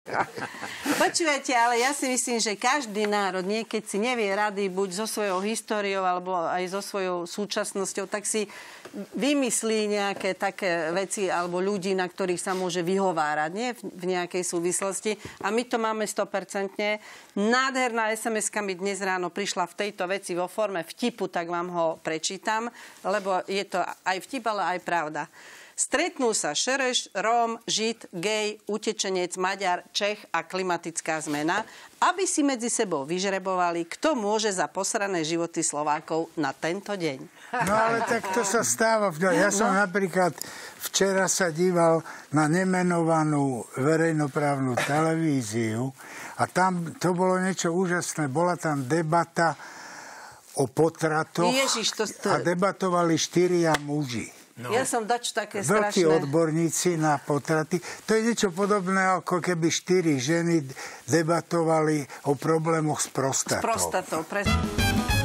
Počúvajte, ale ja si myslím, že každý národ keď si nevie rady buď so svojou históriou alebo aj so svojou súčasnosťou, tak si vymyslí nejaké také veci alebo ľudí, na ktorých sa môže vyhovárať, nie? V nejakej súvislosti. A my to máme 100%. Nádherná SMS-ka mi dnes ráno prišla v tejto veci vo forme vtipu, tak vám ho prečítam, lebo je to aj vtip, ale aj pravda. Stretnú sa Šereš, Róm, Žid, gej, utečenec, Maďar, Čech a klimatická zmena, aby si medzi sebou vyžrebovali, kto môže za posrané životy Slovákov na tento deň. No ale tak to sa stáva. Ja som napríklad včera sa díval na nemenovanú verejnoprávnu televíziu a tam to bolo niečo úžasné. Bola tam debata o potratoch. Ježiš, a debatovali 4 muži. No. Ja som dač také veľkí strašné. odborníci na potraty. To je niečo podobné, ako keby 4 ženy debatovali o problémoch s prostatou. S prostatou, presne.